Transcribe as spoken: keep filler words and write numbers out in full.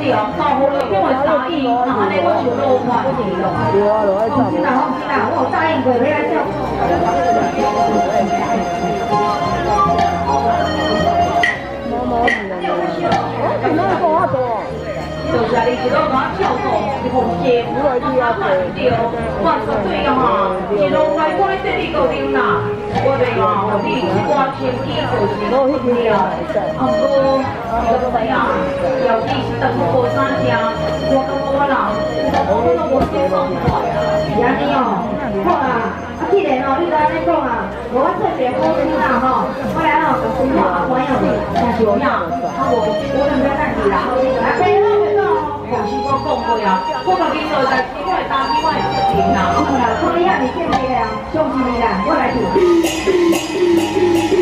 对，到好了，因为答应，然后呢，我就落款去了。放心啦，放心啦，我有答应过要来照顾。 毛毛雨了，我怎么讲啊多？ 就是你一路甲我跳动，一步接，我才看到，我绝对哈，一路来我咧这里高顶啦，我哋话有你一挂天气就是落去了，啊不，那个谁啊，有你是等我三家，我跟我啦，我都我先放过呀，是安尼哦，好啦，啊既然哦，你都安尼讲啊，我做节目先啦吼，我来哦，跟你好朋友真重要，啊我我两边等你啦，来陪我。就是我讲过啊，我甲你做代志，我会担起我的责任啦。好啦，所以啊，你见面啦，相信你啦，我来做。